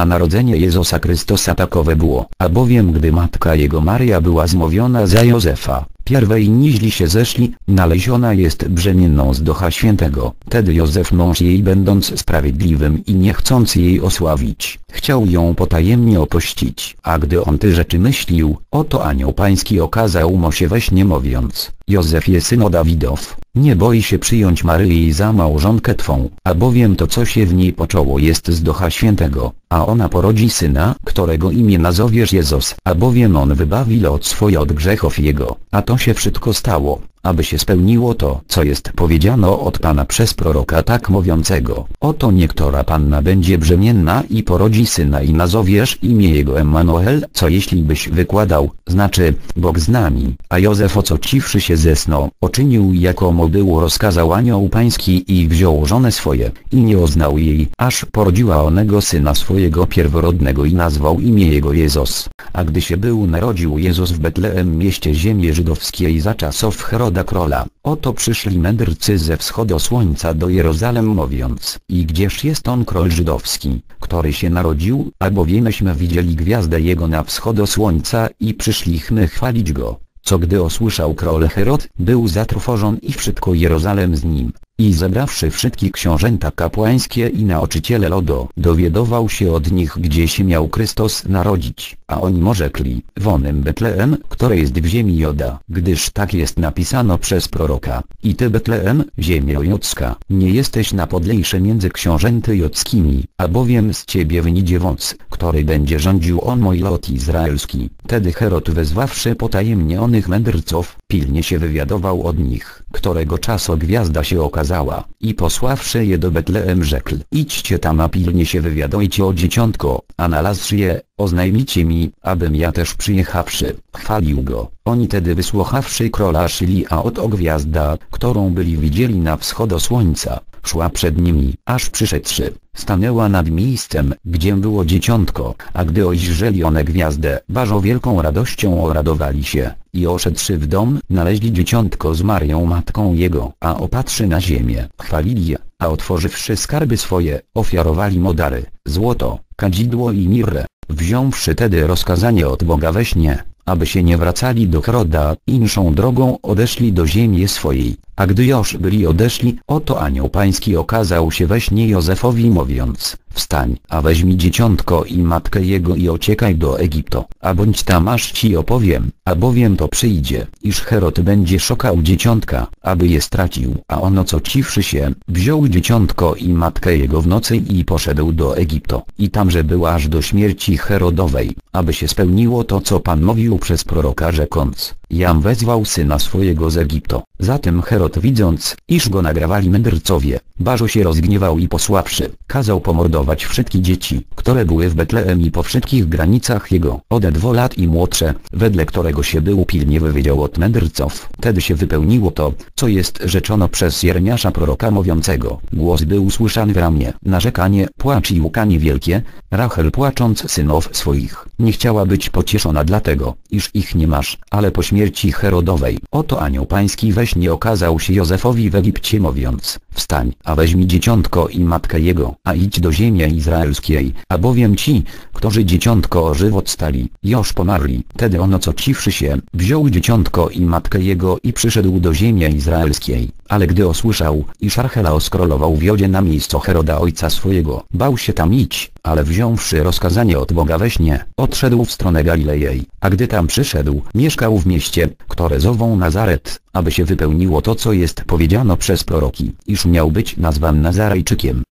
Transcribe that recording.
a narodzenie Jezusa Chrystusa takowe było, albowiem gdy matka jego Maria była zmówiona za Józefa, pierwej niźli się zeszli, naleziona jest brzemienną z Ducha Świętego. Tedy Józef mąż jej będąc sprawiedliwym i nie chcąc jej osławić, chciał ją potajemnie opuścić. A gdy on te rzeczy myślił, oto anioł pański okazał mu się we śnie mówiąc: Józefie synu Dawidow, nie boi się przyjąć Maryi za małżonkę twą, albowiem to co się w niej poczęło jest z Ducha Świętego, a ona porodzi syna, którego imię nazowiesz Jezus, albowiem on wybawi lud swój od grzechów jego. A to się wszystko stało, aby się spełniło to, co jest powiedziano od Pana przez proroka tak mówiącego: oto niektóra panna będzie brzemienna i porodzi syna i nazowiesz imię jego Emmanuel, co jeśli byś wykładał, znaczy Bóg z nami. A Józef ocociwszy się ze snu, uczynił jako mu było rozkazał anioł pański i wziął żonę swoje, i nie oznał jej, aż porodziła onego syna swojego pierworodnego i nazwał imię jego Jezus. A gdy się był narodził Jezus w Betlejem mieście ziemi żydowskiej za czasów Heroda króla, oto przyszli mędrcy ze wschodu słońca do Jerozalem mówiąc: i gdzież jest on król żydowski, który się narodził, albowiemeśmy widzieli gwiazdę jego na wschodu słońca i przyszliśmy chwalić go. Co gdy usłyszał król Herod, był zatrwożony i wszystko Jerozalem z nim. I zebrawszy wszystkie książęta kapłańskie i nauczyciele ludu, dowiadywał się od nich, gdzie się miał Chrystus narodzić. A oni mu rzekli: w onym Betlejem, które jest w ziemi Joda, gdyż tak jest napisano przez proroka: i ty Betlejem, ziemio jodzka, nie jesteś najpodlejszy między książęty jodzkimi, albowiem z ciebie wynidzie wąs, który będzie rządził on mój lud izraelski. Tedy Herod wezwawszy potajemnie onych mędrców, pilnie się wywiadował od nich, którego czasu gwiazda się okazała, i posławszy je do Betlejem rzekł: idźcie tam a pilnie się wywiadujcie o dzieciątko, a znalazłszy je, oznajmijcie mi, abym ja też przyjechawszy, chwalił go. Oni tedy wysłuchawszy króla szli, a oto gwiazda, którą byli widzieli na wschodu słońca, szła przed nimi, aż przyszedłszy, stanęła nad miejscem, gdzie było dzieciątko, a gdy ujrzeli one gwiazdę, bardzo wielką radością radowali się, i oszedłszy w dom, znaleźli dzieciątko z Marią matką jego, a opatrzy na ziemię, chwalili je, a otworzywszy skarby swoje, ofiarowali mu dary, złoto, kadzidło i mirrę. Wziąwszy tedy rozkazanie od Boga we śnie, aby się nie wracali do Heroda, inszą drogą odeszli do ziemi swojej. A gdy już byli odeszli, oto anioł pański okazał się we śnie Józefowi mówiąc: wstań, a weźmij dzieciątko i matkę jego i uciekaj do Egiptu, a bądź tam aż ci opowiem, albowiem to przyjdzie, iż Herod będzie szukał dzieciątka, aby je stracił. A on ocociwszy się, wziął dzieciątko i matkę jego w nocy i poszedł do Egiptu, i tamże był aż do śmierci Herodowej, aby się spełniło to co Pan mówił przez proroka rzekąc: jam wezwał syna swojego z Egiptu. Zatem Herod widząc, iż go nagrawali mędrcowie, bardzo się rozgniewał i posławszy, kazał pomordować wszystkie dzieci, które były w Betlejem i po wszystkich granicach jego, ode 2 lat i młodsze, wedle którego się był pilnie wywiedział od mędrców. Wtedy się wypełniło to, co jest rzeczono przez Jeremiasza proroka mówiącego: głos był słyszany w ramie, narzekanie, płacz i łkanie wielkie, Rachel płacząc synów swoich, nie chciała być pocieszona dlatego, iż ich nie masz, ale po śmierci Herodowej, oto anioł pański we śnie okazał się Józefowi w Egipcie mówiąc: wstań, a weźmij dzieciątko i matkę jego, a idź do ziemi izraelskiej, albowiem ci, którzy dzieciątko o żywot stali, już pomarli. Tedy on ocociwszy się, wziął dzieciątko i matkę jego i przyszedł do ziemi izraelskiej. Ale gdy usłyszał, iż Archelaos królował w Jodzie na miejscu Heroda ojca swojego, bał się tam iść, ale wziąwszy rozkazanie od Boga we śnie, odszedł w stronę Galilei. A gdy tam przyszedł, mieszkał w mieście, które zową Nazaret, aby się wypełniło to co jest powiedziano przez proroki, iż miał być nazwany Nazarejczykiem.